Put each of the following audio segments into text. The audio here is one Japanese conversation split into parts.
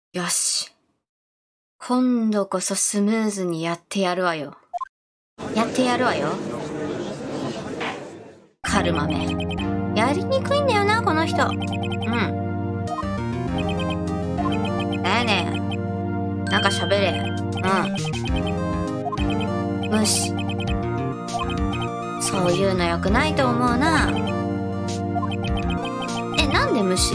よし。今度こそスムーズにやってやるわよ。やってやるわよ。カルマめ。やりにくいんだよな、この人。うん。だよね。なんか喋れ。うん。無視。そういうの良くないと思うな。なんで無視？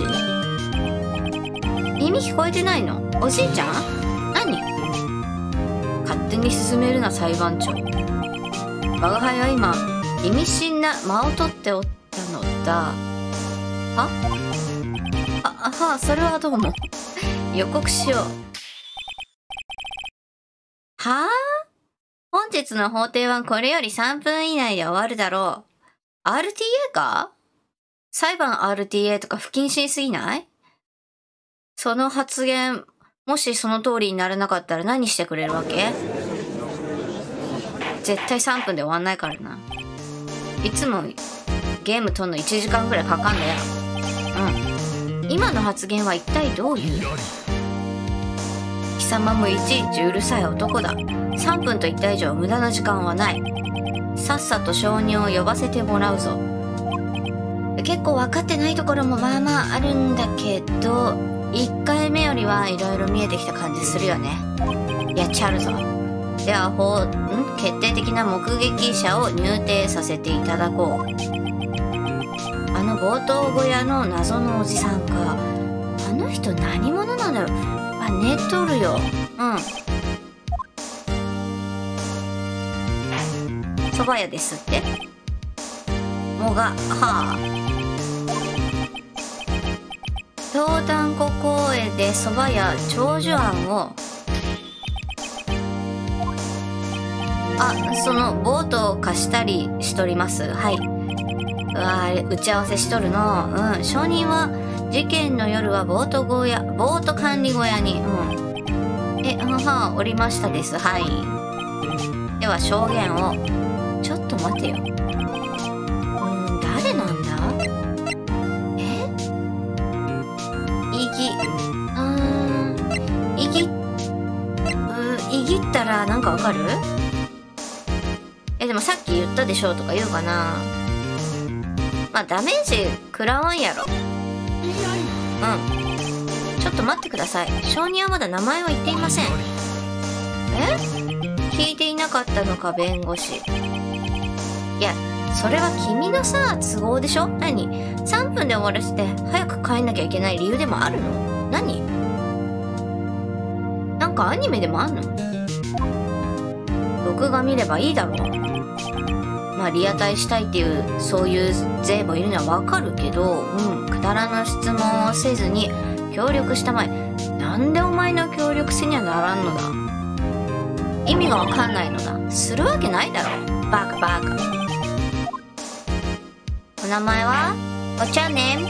耳聞こえてないの？おじいちゃん？何？勝手に進めるな、裁判長。我が輩は今、意味深な間を取っておったのだ。それはどうも。予告しよう。はぁ？本日の法廷はこれより3分以内で終わるだろう。RTA か？裁判 RTA とか不謹慎すぎない？その発言、もしその通りにならなかったら何してくれるわけ？絶対3分で終わんないからな。いつもゲーム撮んの1時間ぐらいかかんだよ。今の発言は一体どういう？貴様もいちいちうるさい男だ。3分と言った以上無駄な時間はない。さっさと証人を呼ばせてもらうぞ。結構分かってないところもまあまああるんだけど、1回目よりはいろいろ見えてきた感じするよね。やっちゃるぞ。では決定的な目撃者を入廷させていただこう。あの強盗小屋の謎のおじさんか。あの人何者なんだろう。寝とるよ。蕎麦屋ですって。もが東丹湖公園で蕎麦屋長寿庵をそのボートを貸したりしとります。はい。打ち合わせしとるの。証人は事件の夜はボート管理小屋におりましたです。はい。では証言を。ちょっと待てよ。誰なんだ？いぎったらなんかわかる？でもさっき言ったでしょとか言うかな。ダメージ食らわんやろ。ちょっと待ってください。証人はまだ名前は言っていません。聞いていなかったのか、弁護士。いや、それは君のさ、都合でしょ？何？ 3 分で終わらせて早く帰んなきゃいけない理由でもあるの？何？なんかアニメでもあんの？録画見ればいいだろう。リアタイしたいっていうそういう税もいるのはわかるけど、くだらぬ質問をせずに協力したまえ。なんでお前の協力せにはならんのだ。意味がわかんないのだ。するわけないだろ。バカバカ。お名前は？What's your name？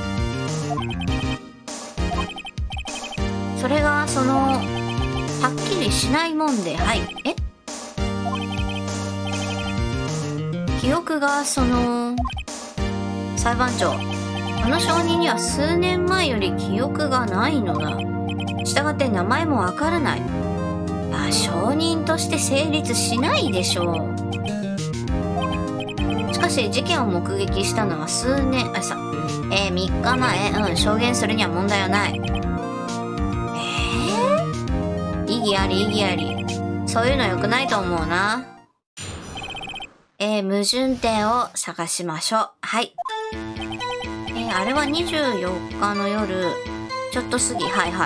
それがはっきりしないもんで。はい。記憶が裁判長、あの証人には数年前より記憶がないのだ。したがって名前もわからない。証人として成立しないでしょう。しかし事件を目撃したのは3日前。証言するには問題はない。意義あり意義あり。そういうの良くないと思うな。矛盾点を探しましょう。はい。あれは24日の夜、ちょっと過ぎ。はい。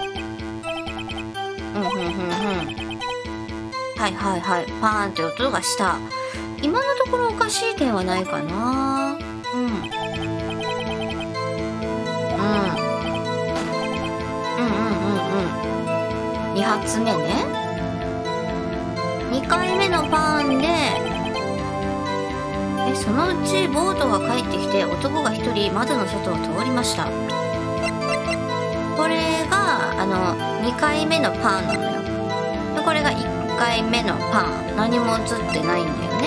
パーンって音がした。今のところおかしい点はないかな。2発目ね。2回目のパーンで、そのうちボートが帰ってきて男が1人窓の外を通りました。これが2回目のパーンなのよ。でこれが1回目のパーン。何も映ってないんだよね。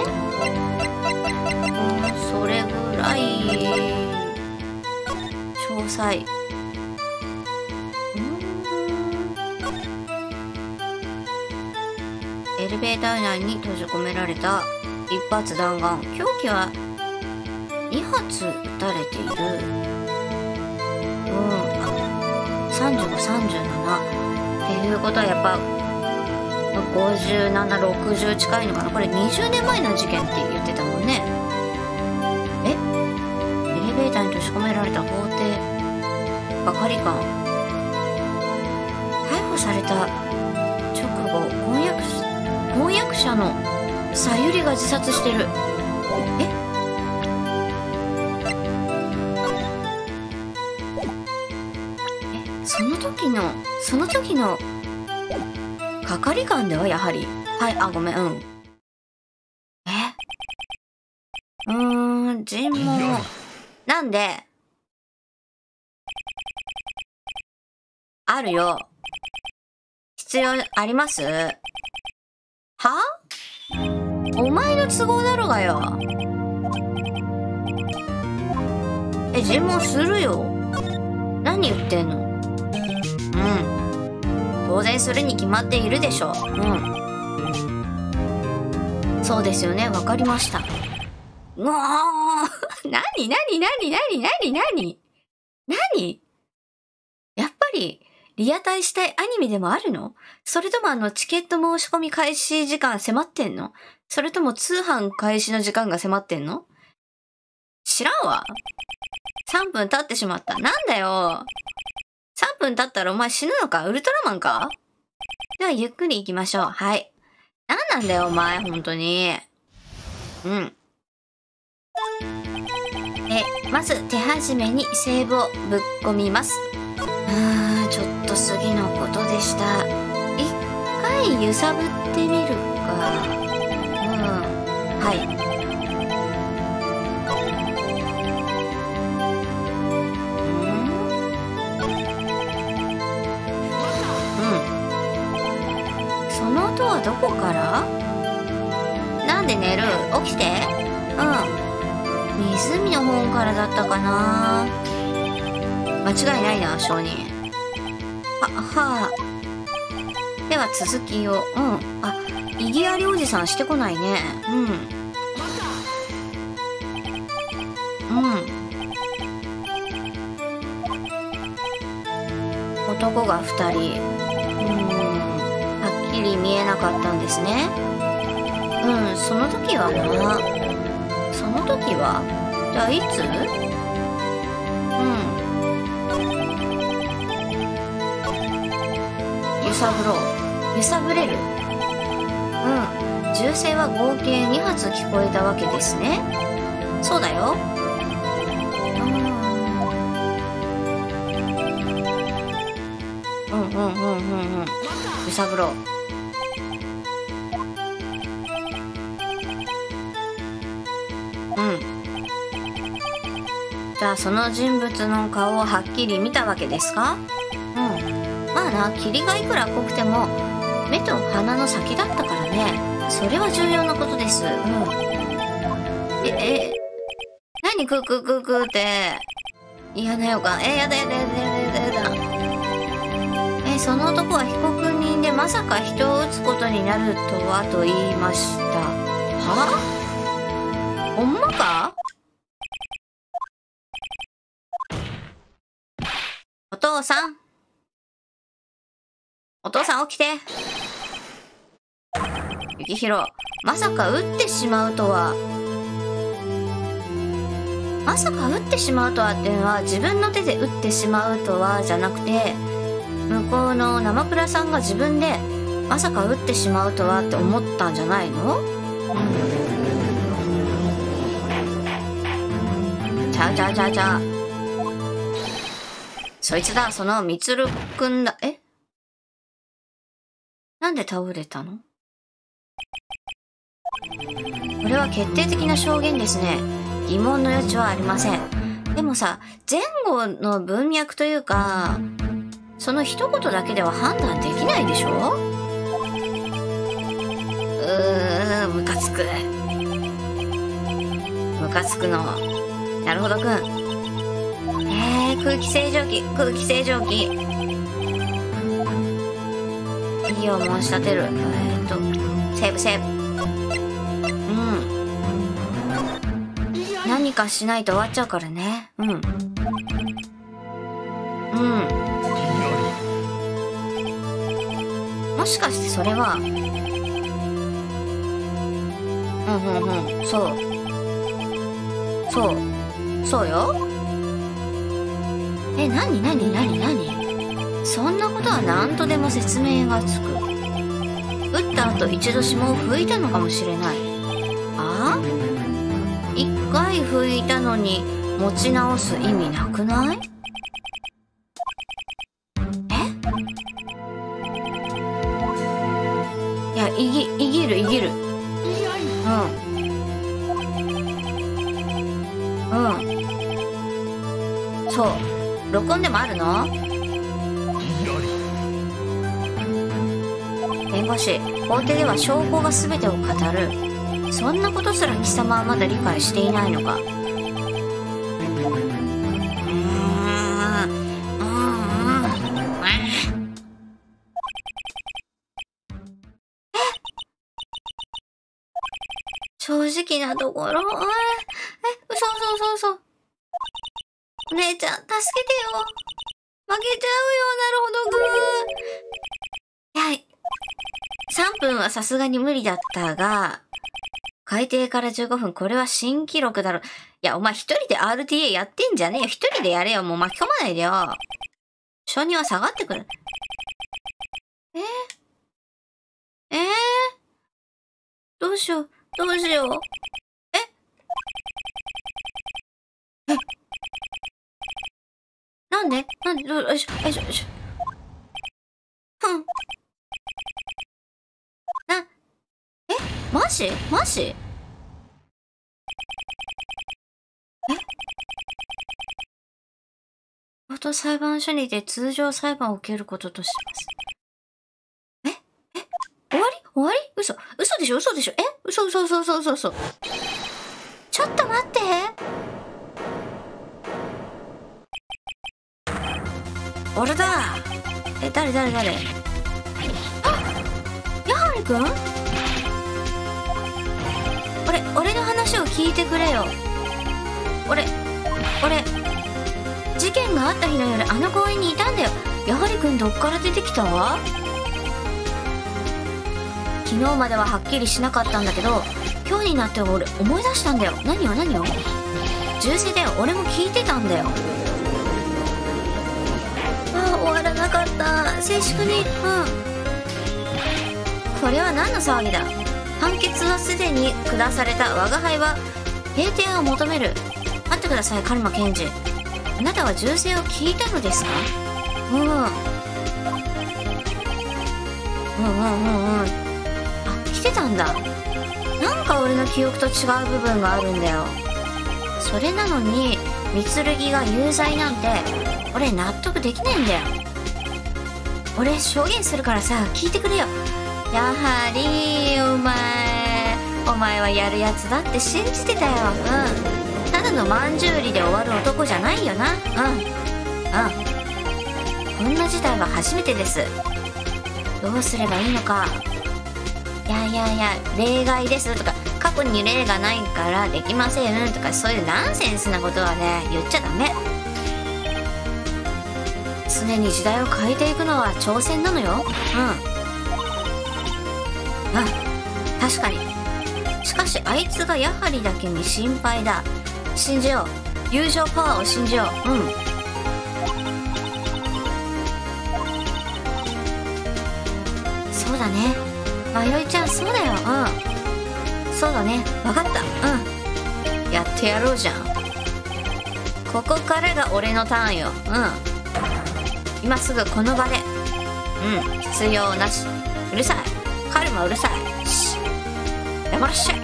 それぐらい詳細。 レベーター内に閉じ込められた一発弾丸。凶器は2発撃たれている。35、37。っていうことはやっぱ57、60近いのかな。これ20年前の事件って言ってたもんね。エレベーターに閉じ込められた法廷係官。逮捕された直後、婚約者のさゆりが自殺してる。その時の係官ではやはり。はい、ごめん。尋問。なんであるよ。必要あります？は？お前の都合だろがよ。尋問するよ。何言ってんの？当然するに決まっているでしょう。そうですよね。わかりました。うわー何やっぱりリアタイしたいアニメでもあるの？それともチケット申し込み開始時間迫ってんの？それとも通販開始の時間が迫ってんの？知らんわ。3分経ってしまった。なんだよ。3分経ったらお前死ぬのか？ウルトラマンか？ではゆっくり行きましょう。はい。なんだよお前、本当に。まず手始めにセーブをぶっ込みます。ちょっと過ぎのことでした。一回揺さぶってみるか。はい。その音はどこから？なんで寝る？起きて。湖の方からだったかな。間違いないな、証人。では続きを。異議ありおじさんしてこないね。男が2人。はっきり見えなかったんですね。その時はな。その時は？じゃあいつ？揺さぶろう。揺さぶれる？銃声は合計2発聞こえたわけですね。そうだよ。揺さぶろう。じゃあその人物の顔をはっきり見たわけですか？まあな、霧がいくら濃くても目と鼻の先だったからね。それは重要なことです。何クークークークーって。嫌な予感。やだ。その男は被告人でまさか人を撃つことになるとはと言いました。は？ほんまか？お父さん起きて。幸宏、まさか撃ってしまうとは。まさか撃ってしまうとはっていうのは、自分の手で撃ってしまうとはじゃなくて、向こうの生倉さんが自分でまさか撃ってしまうとはって思ったんじゃないの？ちゃう。そいつだ、そのみつるくんだ。なんで倒れたの？これは決定的な証言ですね。疑問の余地はありません。でもさ、前後の文脈というか、その一言だけでは判断できないでしょ？ムカつくの。なるほどくん。空気清浄機。異議を申し立てる。 セーブセーブ。何かしないと終わっちゃうからね。もしかしてそれはそうよ。何そんなことは何とでも説明がつく。打った後一度霜を拭いたのかもしれない。ああ、一回拭いたのに持ち直す意味なくない？いや、いぎる。そう。録音でもあるの？弁護士、法廷では証拠が全てを語る。そんなことすら貴様はまだ理解していないのか。正直なところ、嘘。お姉ちゃん、助けてよ。負けちゃうよ。なるほど、いや、3分はさすがに無理だったが、海底から15分、これは新記録だろ。いや、お前一人で RTA やってんじゃねえよ。一人でやれよ。もう巻き込まないでよ。承認は下がってくる。どうしよう。なんでよいしょ。マジ元裁判所にて通常裁判を受けることとします。終わり嘘でしょ嘘。嘘。ちょっと待って。俺だ。誰？あ、ヤハリくん？俺の話を聞いてくれよ。俺、事件があった日の夜、あの公園にいたんだよ。ヤハリくんどっから出てきた？昨日までははっきりしなかったんだけど、今日になって俺思い出したんだよ。何を？銃声だよ。俺も聞いてたんだよ。終わらなかった。静粛に。これは何の騒ぎだ。判決はすでに下された。我が輩は閉廷を求める。待ってください、カルマ検事。あなたは銃声を聞いたのですか？来てたんだ。なんか俺の記憶と違う部分があるんだよ。それなのに三剣が有罪なんて俺納得できないんだよ。俺証言するからさ、聞いてくれよ。やはりお前はやるやつだって信じてたよ。ただのまんじゅう売りで終わる男じゃないよな。こんな事態は初めてです。どうすればいいのか。いや例外ですとか、過去に例がないからできませんとか、そういうナンセンスなことはね、言っちゃダメ。常に時代を変えていくのは挑戦なのよ。確かに。しかしあいつがやはりだけに心配だ。信じよう。友情パワーを信じよう。そうだね。迷いちゃん、そうだよ。そうだね。わかった。やってやろうじゃん。ここからが俺のターンよ。今すぐこの場で。必要なし。うるさい。カルマうるさい。やばらっしゃい。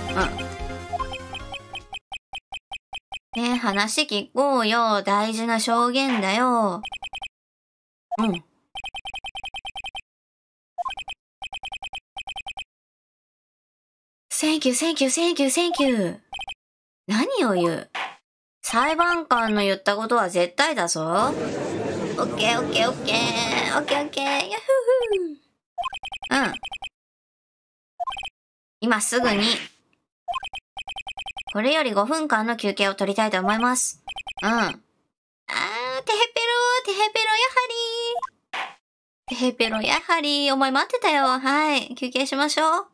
ねえ、話聞こうよ。大事な証言だよ。Thank you. 何を言う？裁判官の言ったことは絶対だぞ。オッケー。ヤッフー。 今すぐに、これより5分間の休憩を取りたいと思います。うん。テヘペロ、テヘペロ、やはり。テヘペロ、やはり。お前待ってたよ。はい。休憩しましょう。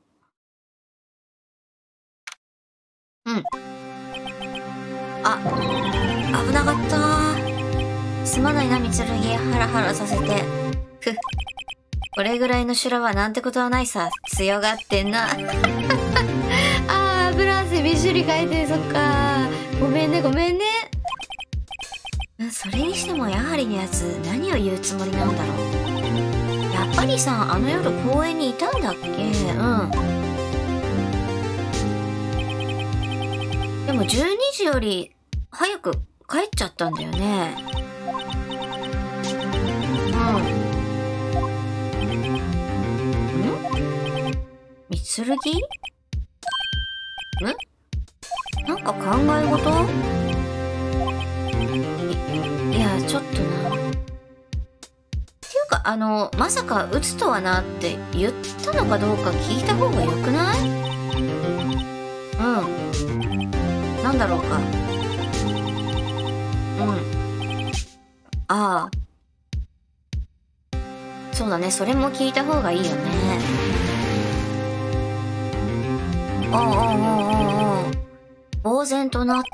うん。あ、危なかった。すまないな、みつるぎ。ハラハラさせて。ふっ。これぐらいの修羅はなんてことはないさ。強がってんな。あー、ブラウスびっしり書いて、そっか。ごめんね、ごめんね。それにしても、やはりのやつ、何を言うつもりなんだろう。やっぱりさ、あの夜公園にいたんだっけ？うん。でも12時より早く帰っちゃったんだよね。みつるぎ？なんか考え事？いや、ちょっとな。っていうか、まさか撃つとはなって言ったのかどうか聞いた方がよくない？なんだろうか。ああ。そうだね、それも聞いた方がいいよね。呆然となった。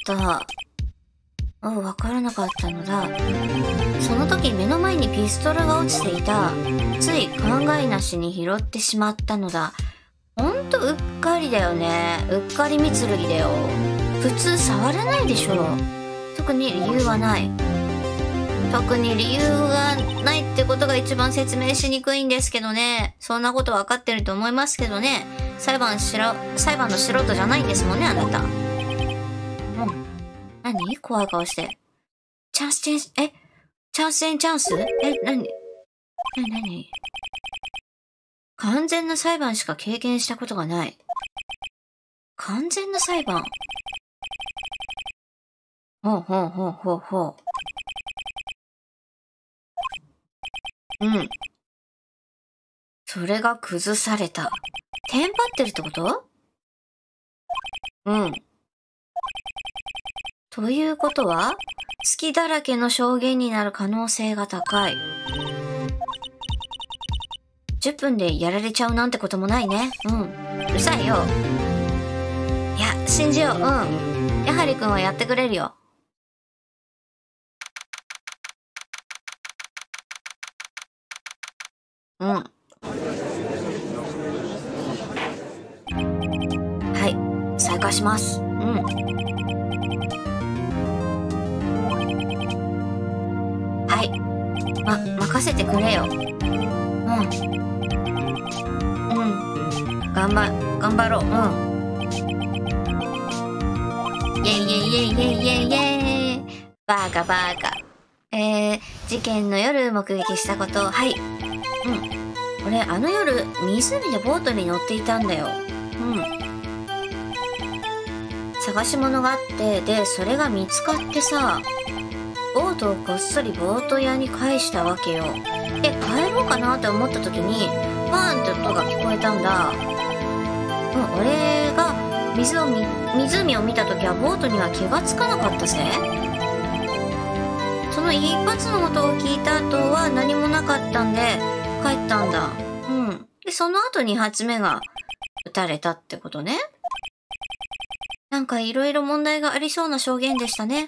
わからなかったのだ。その時目の前にピストルが落ちていた。つい考えなしに拾ってしまったのだ。ほんとうっかりだよね。うっかりみつるぎだよ。普通触らないでしょ。特に理由はない。特に理由がないってことが一番説明しにくいんですけどね。そんなこと分かってると思いますけどね。裁判の素人じゃないんですもんね、あなた。何？怖い顔して。チャンス？何？完全な裁判しか経験したことがない。完全な裁判？ほう。それが崩された。テンパってるってこと？ということは、隙だらけの証言になる可能性が高い。10分でやられちゃうなんてこともないね。うるさいよ。いや、信じよう。やはりくんはやってくれるよ。はい、再開します。はい、任せてくれよ。頑張ろう。イェイ。バカ。事件の夜目撃したこと。はい。俺、あの夜、湖でボートに乗っていたんだよ。探し物があって、で、それが見つかってさ、ボートをこっそりボート屋に返したわけよ。で、帰ろうかなって思った時に、バーンって音が聞こえたんだ。俺が湖を見た時はボートには気がつかなかったぜ。その一発の音を聞いた後は何もなかったんで、帰ったんだ。で、その後2発目が撃たれたってことね。なんかいろいろ問題がありそうな証言でしたね。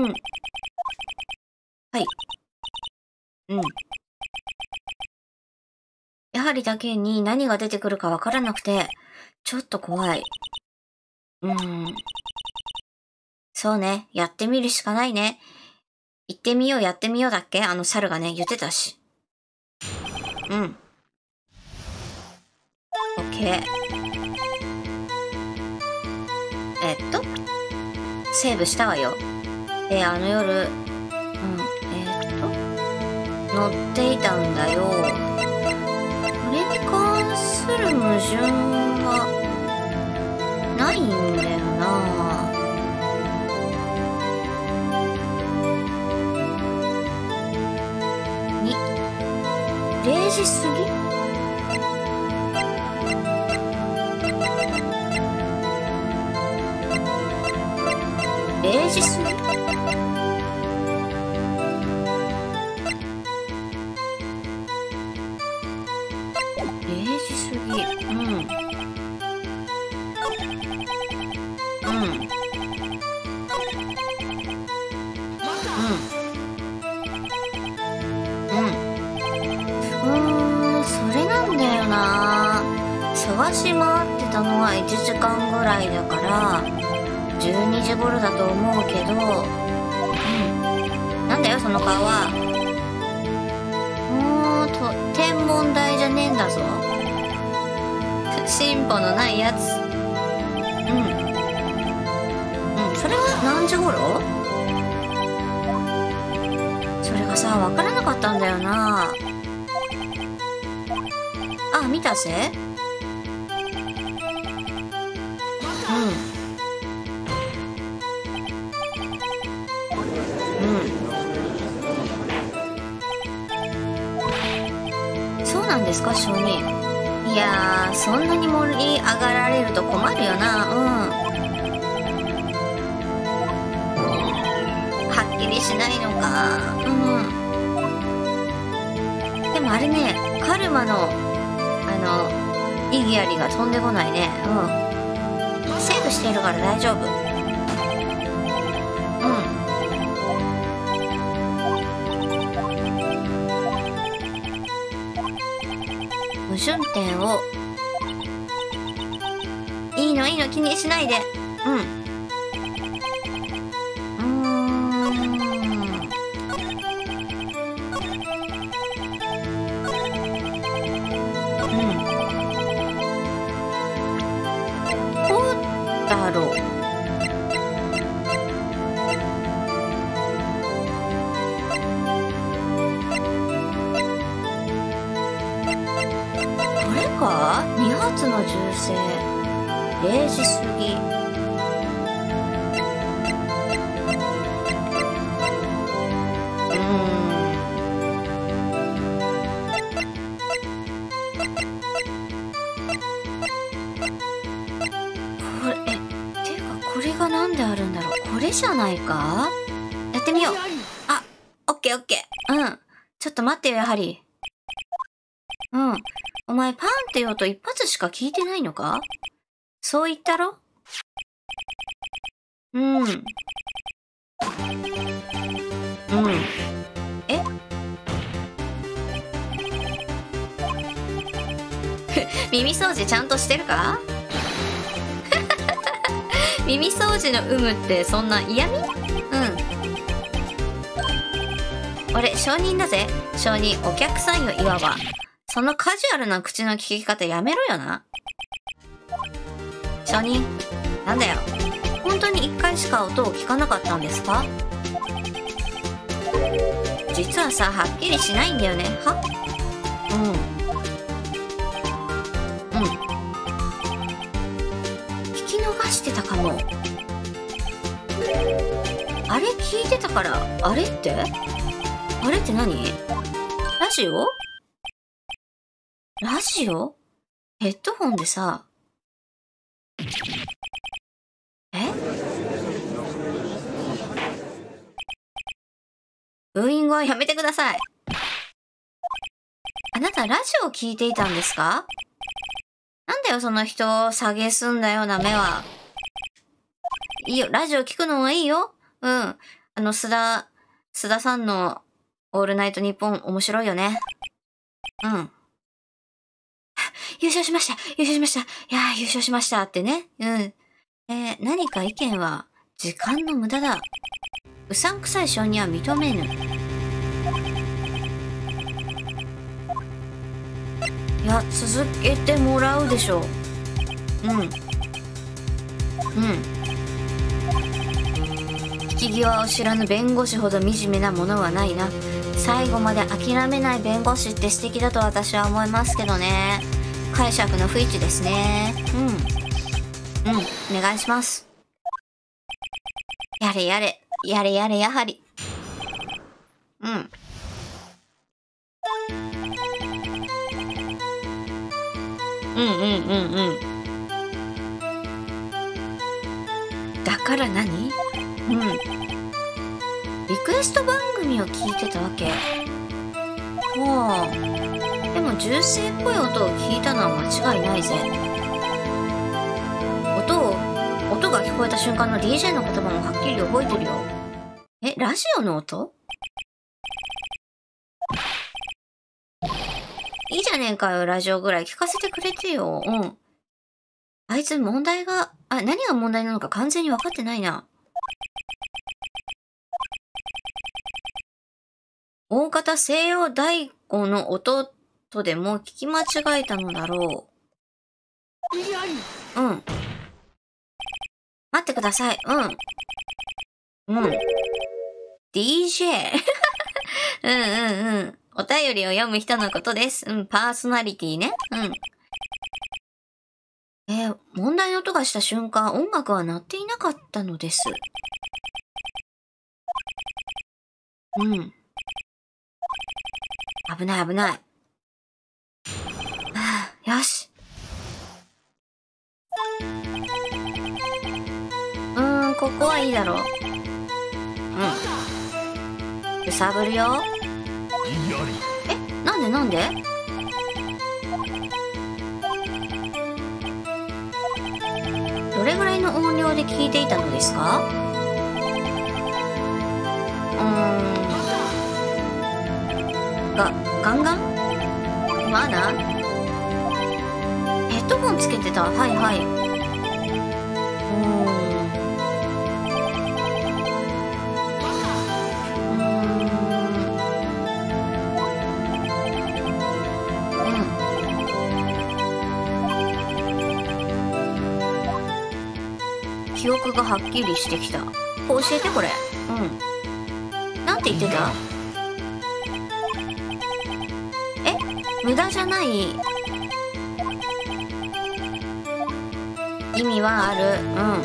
はい。やはりだけに何が出てくるかわからなくて、ちょっと怖い。そうね。やってみるしかないね。行ってみよう、やってみようだっけ？猿がね、言ってたし。オッケー。セーブしたわよ。あの夜、乗っていたんだよ。これに関する矛盾はないんだよな。0時過ぎ？ 0時過ぎ。0時過ぎ。うん。うん。それなんだよな。探し回ってたのは1時間ぐらいだから12時頃だと思うけど、なんだよその顔は。天文台じゃねえんだぞ。進歩のないやつ。それは何時頃？それがさ、わからなかったんだよな。あ、見たぜ。そうなんですか、証人。いやー、そんなに盛り上がられると困るよな。はっきりしないのか。でもあれね、カルマの異議ありが飛んでこないね。セーブしてるから大丈夫。無順点を。いいの気にしないで。だろう。これか？2発の銃声。0時過ぎ。これが何であるんだろう。これじゃないか？やってみよう。あ、オッケー。ちょっと待ってよ、やはり。お前パンって言おうと一発しか聞いてないのか？そう言ったろ？え？耳掃除ちゃんとしてるか？耳掃除の有無ってそんな嫌味？俺証人だぜ。証人、お客さんよ、いわば。そのカジュアルな口の聞き方やめろよな。証人、なんだよ。本当に1回しか音を聞かなかったんですか？実はさ、はっきりしないんだよね。は？聞き逃してたかも。あれ聞いてたから、あれって何？ラジオ？ヘッドホンでさ。ブーイングはやめてください。あなたラジオを聞いていたんですか？なんだよその人を下げすんだよな目は。いいよ、ラジオ聞くのはいいよ。須田さんのオールナイトニッポン面白いよね。優勝しました。いやー、優勝しましたってね。何か意見は時間の無駄だ。うさんくさい性には認めぬ。いや、続けてもらうでしょう。引き際を知らぬ弁護士ほど惨めなものはないな。最後まで諦めない弁護士って素敵だと私は思いますけどね。解釈の不一致ですね。お願いします。やれやはり。だから何？ うん。リクエスト番組を聞いてたわけ。はあ。でも銃声っぽい音を聞いたのは間違いないぜ。音が聞こえた瞬間の DJ の言葉もはっきり覚えてるよ。え、ラジオの音？いいじゃねえかよ、ラジオぐらい聞かせてくれてよ。うん。あいつ何が問題なのか完全に分かってないな。大方西洋太鼓の音とでも聞き間違えたのだろう。うん。待ってください。うん。DJ うん。お便りを読む人のことです。パーソナリティね。問題の音がした瞬間、音楽は鳴っていなかったのです。危ない。はあ、よし。ここはいいだろう。揺さぶるよ。え、なんでどれぐらいの音量で聞いていたのですか？ガンガン？まだ？ヘッドホンつけてた。はい。記憶がはっきりしてきた。教えてこれ。なんて言ってた？無駄じゃない。意味はある。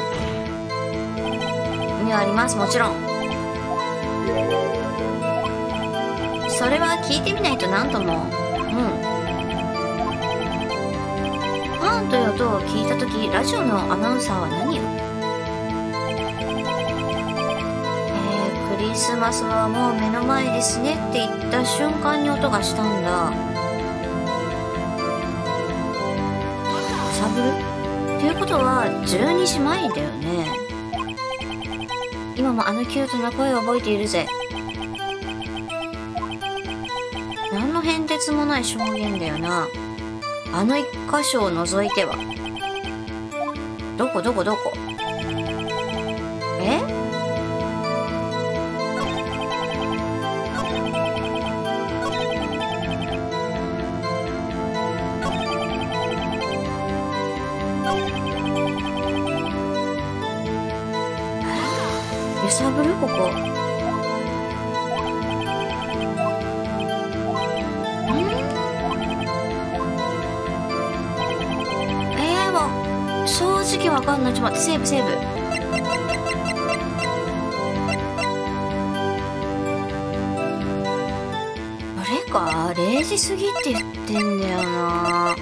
意味はあります。もちろん。それは聞いてみないとなんとも。パーンという音を聞いたとき、ラジオのアナウンサーは何を？クリスマスはもう目の前ですねって言った瞬間に音がしたんだ。サブっていうことは12時前だよね。今もあのキュートな声を覚えているぜ。何の変哲もない証言だよな。あの一箇所を除いては。どこ？揺さぶる？ここ。もう正直わかんない。ちょっと待って、セーブ。あれか、0時過ぎって言ってんだよな。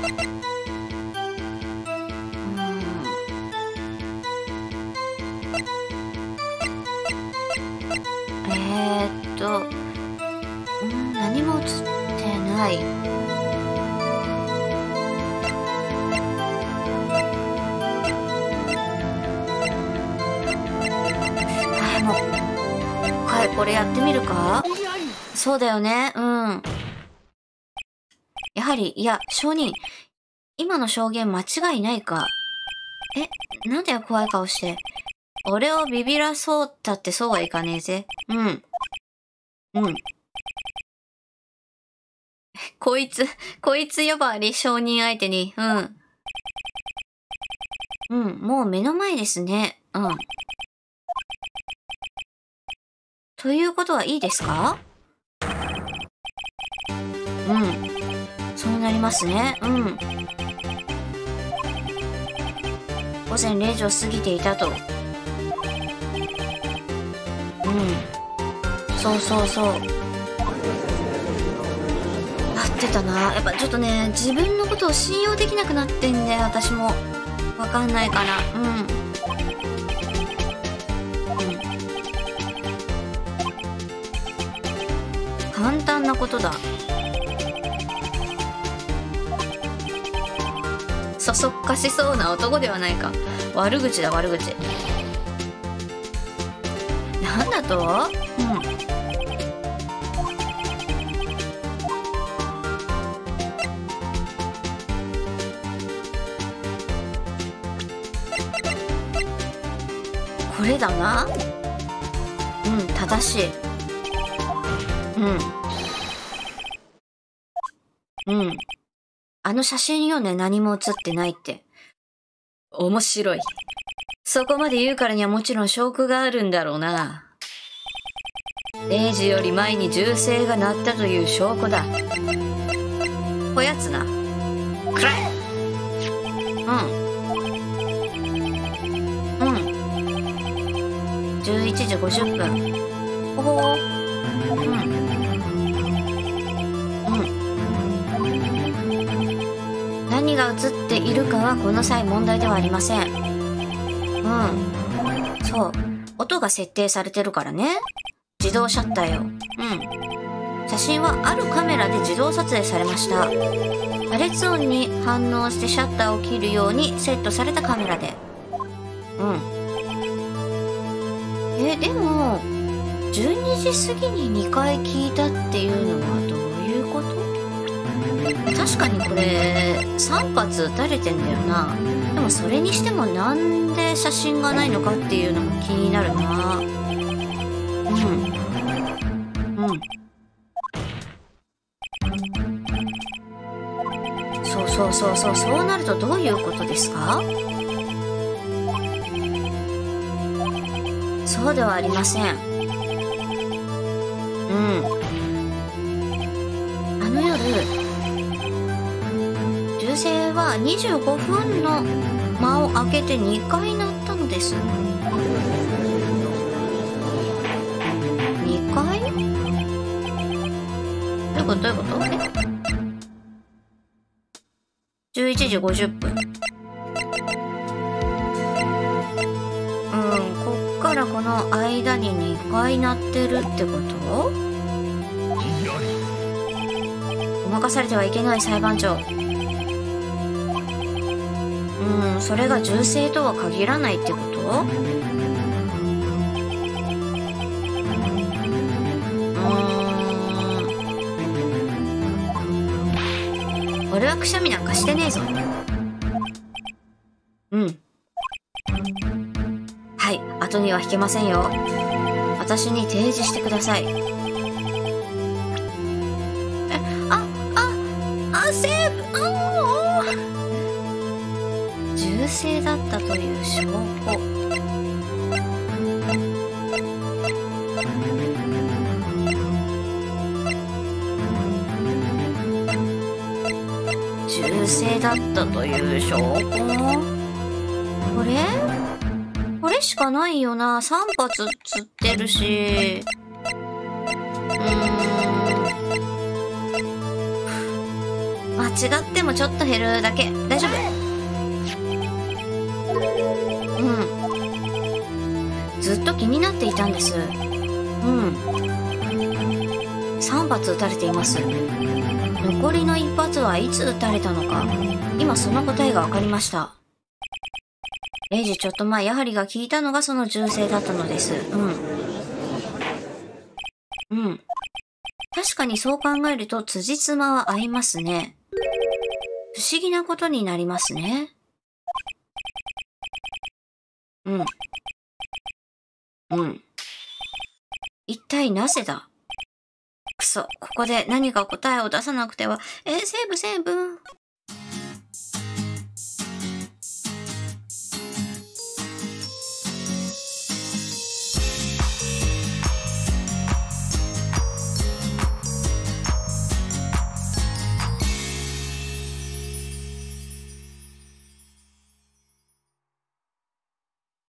何も映ってない。もうこれやってみるか？そうだよね。やはり、いや、証人、今の証言間違いないか？なんだよ、怖い顔して。俺をビビらそうったってそうはいかねえぜ。こいつ呼ばわり、証人相手に。もう目の前ですね。ということはいいですか？そうなりますね。午前0時を過ぎていたと。そう。合ってたな。やっぱちょっとね、自分のことを信用できなくなってんだよ、私も。わかんないから。 簡単なことだ。そそっかしそうな男ではないか。悪口だ悪口。なんだと？これだな。正しい。あの写真よね、何も写ってないって。面白い。そこまで言うからにはもちろん証拠があるんだろうな。0時より前に銃声が鳴ったという証拠だ。こやつな。くらえ。11時50分。ほほー。何が映っているかはこの際問題ではありません。そう。音が設定されてるからね。自動シャッターよ。写真はあるカメラで自動撮影されました。破裂音に反応してシャッターを切るようにセットされたカメラで。でも、12時過ぎに2回聞いたっていうのはどういうこと？確かにこれ、3発撃たれてんだよな。でもそれにしてもなんで写真がないのかっていうのも気になるな。そうなるとどういうことですか？そうではありません。あの夜、銃声は25分の間を空けて2回鳴ったのです。2回？どういうこと？11時50分。こっからこの間に2回鳴ってるってこと？ごまかされてはいけない裁判長。それが銃声とは限らないってこと？俺はくしゃみなんかしてねえぞ。はい、後には引けませんよ。私に提示してください。セーブ。銃声だったという証拠。銃声だったという証拠？これしかないよな。3発撃ってるし。間違ってもちょっと減るだけ。大丈夫。ずっと気になっていたんです。3発撃たれています。残りの1発はいつ撃たれたのか。今その答えが分かりました。0時ちょっと前、やはりが効いたのがその銃声だったのです。確かにそう考えると辻褄は合いますね。不思議なことになりますね。一体なぜだ？くそ、ここで何か答えを出さなくては。セーブ。